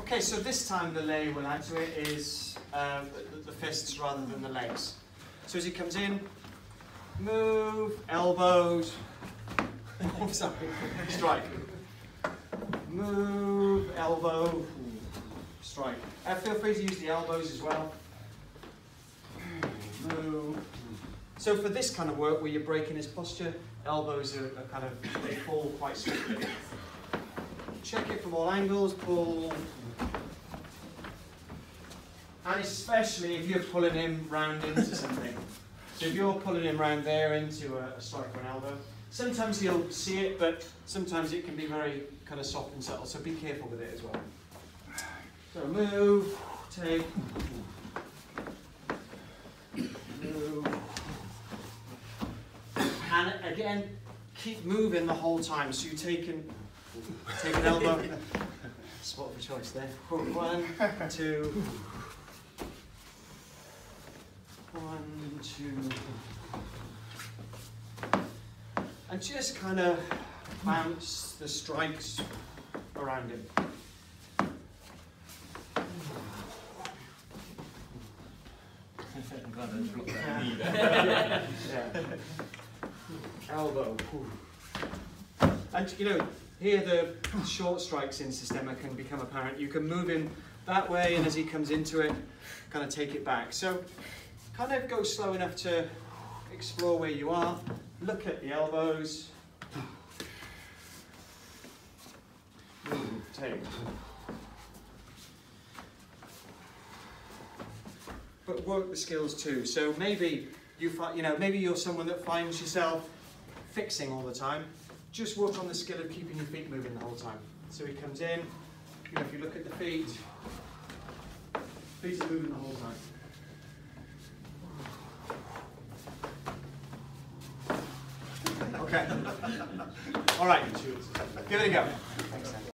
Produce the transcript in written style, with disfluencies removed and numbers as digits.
Okay, so this time the lay we'll add to it is the fists rather than the legs. So as he comes in, move, elbows, oh, sorry, strike. Move, elbow, strike. Feel free to use the elbows as well. Move. So for this kind of work where you're breaking his posture, elbows are kind of, they fall quite swiftly. Check it from all angles, pull. And especially if you're pulling him round into something. So if you're pulling him round there into a strike or an elbow, sometimes he'll see it, but sometimes it can be very kind of soft and subtle, so be careful with it as well. So move, take, move. And again, keep moving the whole time. So you take an elbow, spot of choice there. 1, 2, 1, 2. And just kind of bounce the strikes around him. I'm glad I dropped that knee there. Yeah. Elbow. And you know, here the short strikes in Systema can become apparent. You can move him that way, and as he comes into it, kind of take it back. So kind of go slow enough to explore where you are. Look at the elbows. Move, take. But work the skills too. So maybe maybe you're someone that finds yourself fixing all the time. Just work on the skill of keeping your feet moving the whole time. So he comes in. If you look at the feet are moving the whole time. Okay. All right. Give it a go. Thanks, Sam.